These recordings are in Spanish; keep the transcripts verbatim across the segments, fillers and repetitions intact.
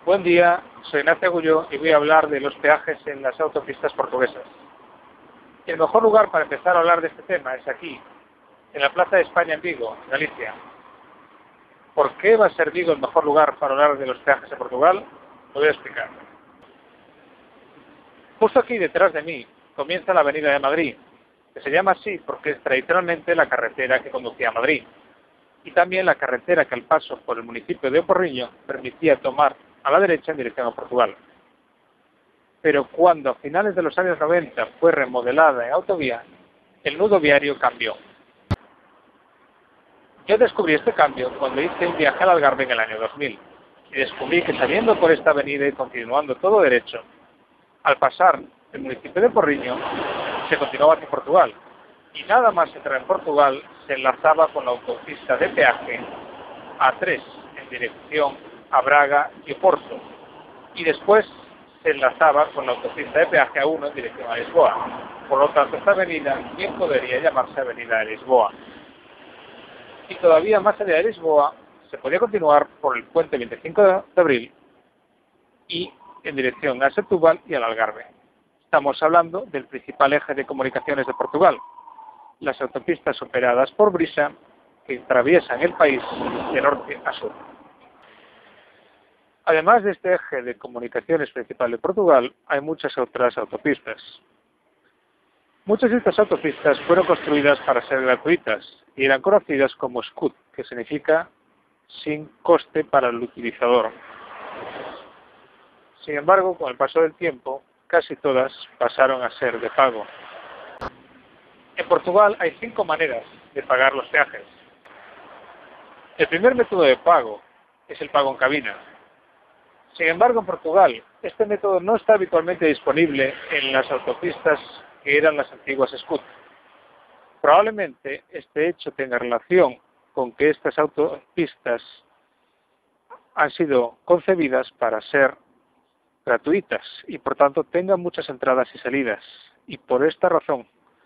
Buen día, soy Ignacio Agulló y voy a hablar de los peajes en las autopistas portuguesas. El mejor lugar para empezar a hablar de este tema es aquí, en la Plaza de España en Vigo, Galicia. ¿Por qué va a ser Vigo el mejor lugar para hablar de los peajes en Portugal? Lo voy a explicar. Justo aquí detrás de mí comienza la Avenida de Madrid, que se llama así porque es tradicionalmente la carretera que conducía a Madrid, y también la carretera que al paso por el municipio de Oporriño permitía tomar a la derecha en dirección a Portugal. Pero cuando a finales de los años noventa fue remodelada en autovía, el nudo viario cambió. Yo descubrí este cambio cuando hice un viaje al Algarve en el año dos mil, y descubrí que saliendo por esta avenida y continuando todo derecho, al pasar el municipio de Porriño, se continuaba hacia Portugal, y nada más entrar en Portugal se enlazaba con la autopista de peaje A tres en dirección a Braga y Oporto, y después se enlazaba con la autopista de peaje A uno en dirección a Lisboa. Por lo tanto, esta avenida bien podría llamarse Avenida de Lisboa. Y todavía más allá de Lisboa, se podía continuar por el puente veinticinco de abril y en dirección a Setúbal y al Algarve. Estamos hablando del principal eje de comunicaciones de Portugal, las autopistas operadas por Brisa, que atraviesan el país de norte a sur. Además de este eje de comunicaciones principal de Portugal, hay muchas otras autopistas. Muchas de estas autopistas fueron construidas para ser gratuitas y eran conocidas como S C U T, que significa sin coste para el utilizador. Sin embargo, con el paso del tiempo, casi todas pasaron a ser de pago. En Portugal hay cinco maneras de pagar los peajes. El primer método de pago es el pago en cabina. Sin embargo, en Portugal, este método no está habitualmente disponible en las autopistas que eran las antiguas S C U T. Probablemente este hecho tenga relación con que estas autopistas han sido concebidas para ser gratuitas y por tanto tengan muchas entradas y salidas, y por esta razón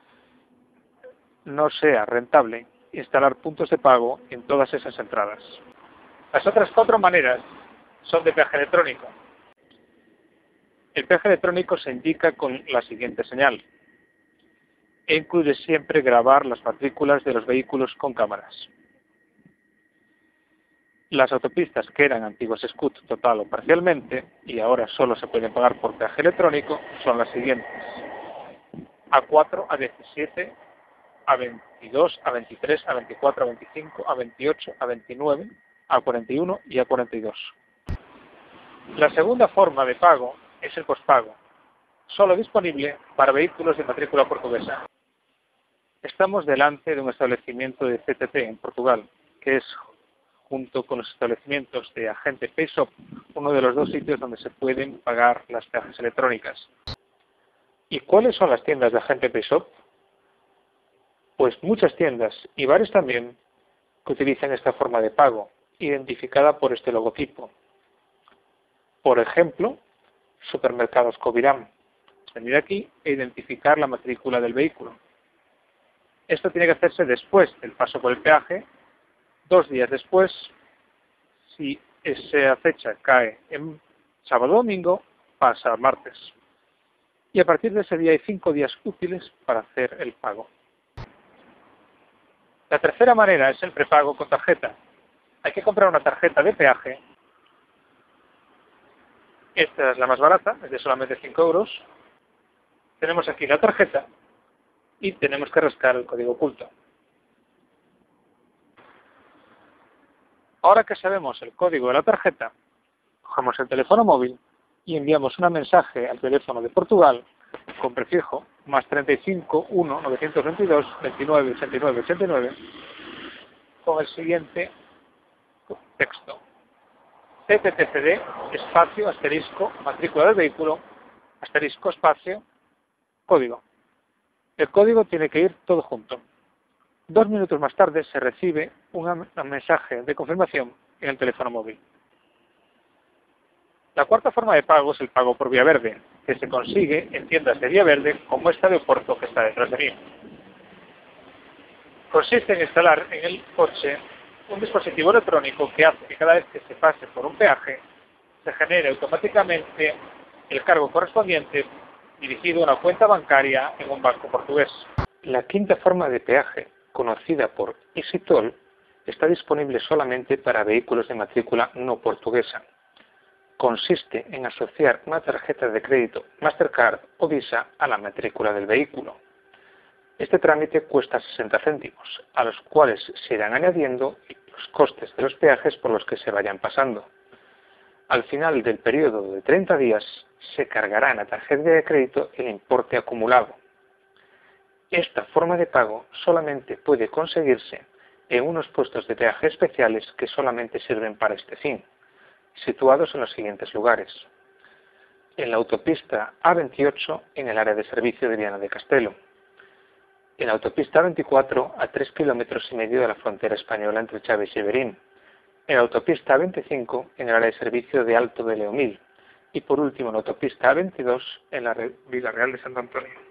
no sea rentable instalar puntos de pago en todas esas entradas. Las otras cuatro maneras son de peaje electrónico. El peaje electrónico se indica con la siguiente señal e incluye siempre grabar las matrículas de los vehículos con cámaras. Las autopistas que eran antiguas S C U T total o parcialmente y ahora solo se pueden pagar por peaje electrónico son las siguientes: A cuatro, A diecisiete, A veintidós, A veintitrés, A veinticuatro, A veinticinco, A veintiocho, A veintinueve, A cuarenta y uno y A cuarenta y dos. La segunda forma de pago es el pospago, solo disponible para vehículos de matrícula portuguesa. Estamos delante de un establecimiento de C T T en Portugal, que es, junto con los establecimientos de Agente PayShop, uno de los dos sitios donde se pueden pagar las peajes electrónicas. ¿Y cuáles son las tiendas de Agente PayShop? Pues muchas tiendas, y bares también, que utilizan esta forma de pago, identificada por este logotipo. Por ejemplo, supermercados Covirán. Venir aquí e identificar la matrícula del vehículo. Esto tiene que hacerse después del paso por el peaje, dos días después, si esa fecha cae en sábado o domingo, pasa a martes. Y a partir de ese día hay cinco días útiles para hacer el pago. La tercera manera es el prepago con tarjeta. Hay que comprar una tarjeta de peaje. Esta es la más barata, es de solamente cinco euros. Tenemos aquí la tarjeta y tenemos que rascar el código oculto. Ahora que sabemos el código de la tarjeta, cogemos el teléfono móvil y enviamos un mensaje al teléfono de Portugal con prefijo más treinta y cinco, uno, novecientos veintidós, veintinueve, ochenta y nueve, ochenta y nueve con el siguiente texto: C T T C D, espacio, asterisco, matrícula del vehículo, asterisco, espacio, código. El código tiene que ir todo junto. Dos minutos más tarde se recibe un mensaje de confirmación en el teléfono móvil. La cuarta forma de pago es el pago por vía verde, que se consigue en tiendas de vía verde como esta de Oporto que está detrás de mí. Consiste en instalar en el coche un dispositivo electrónico que hace que cada vez que se pase por un peaje se genere automáticamente el cargo correspondiente dirigido a una cuenta bancaria en un banco portugués. La quinta forma de peaje, conocida por EasyToll, está disponible solamente para vehículos de matrícula no portuguesa. Consiste en asociar una tarjeta de crédito Mastercard o Visa a la matrícula del vehículo. Este trámite cuesta sesenta céntimos, a los cuales se irán añadiendo los costes de los peajes por los que se vayan pasando. Al final del periodo de treinta días, se cargará en la tarjeta de crédito el importe acumulado. Esta forma de pago solamente puede conseguirse en unos puestos de peaje especiales que solamente sirven para este fin, situados en los siguientes lugares. En la autopista A veintiocho, en el área de servicio de Viana de Castelo. En la autopista A veinticuatro, a tres kilómetros y medio de la frontera española entre Chaves y Berín. En la autopista A veinticinco, en el área de servicio de Alto de Leomil. Y por último, en la autopista A veintidós, en la Vila Real de Santo Antonio.